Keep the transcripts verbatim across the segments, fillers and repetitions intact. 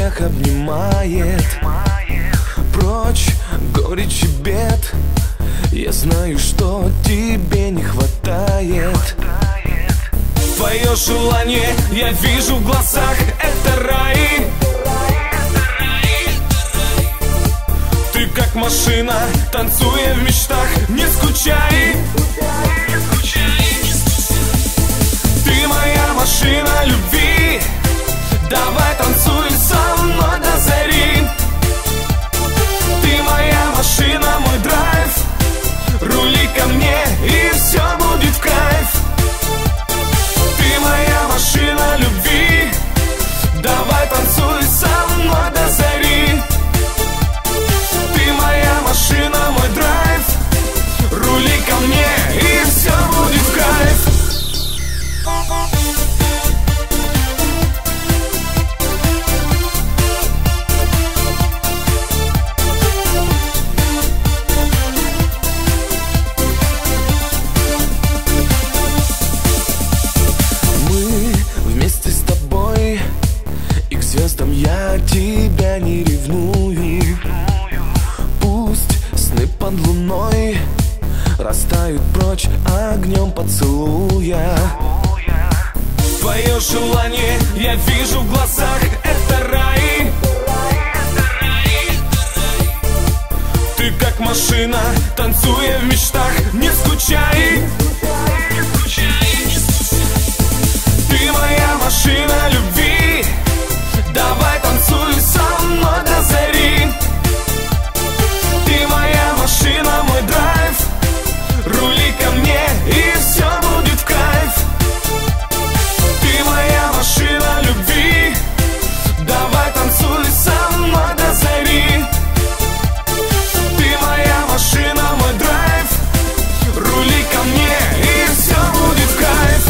руках обнимает. Прочь горечь и бед. Я знаю, что тебе не хватает. Твое желание я вижу в глазах, это рай. Ты как машина, танцуя в мечтах, не скучай. Ты моя машина любви, давай танцуй со мной до зари. Ты моя машина, мой драйв, рули ко мне и все будет в кайф. Ты моя машина любви, давай танцуй со мной до зари. Ты моя машина, мой драйв, рули ко мне и все будет в кайф. Звездам я тебя не ревную. Пусть сны под луной растают прочь огнем поцелуя. Твое желание я вижу в глазах, это рай. Ты как машина, танцуя в мечтах, не скучай. Ты моя машина любви, давай танцуй со мной до зари. Ты моя машина, мой драйв, рули ко мне и все будет в кайф. Ты моя машина любви, давай танцуй со мной до зари. Ты моя машина, мой драйв, рули ко мне и все будет в кайф.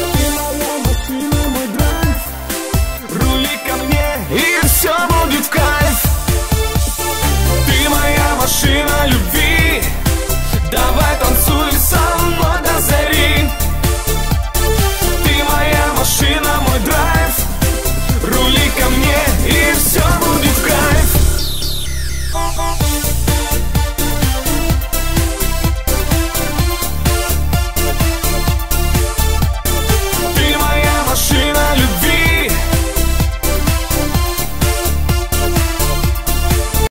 Все будет в кайф.